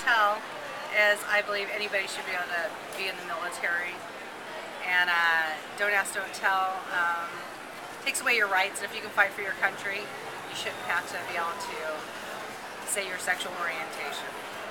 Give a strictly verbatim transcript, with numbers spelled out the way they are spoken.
tell is I believe anybody should be able to be in the military. And uh, don't ask, don't tell. Um, takes away your rights. And if you can fight for your country, you shouldn't have to be able to say your sexual orientation.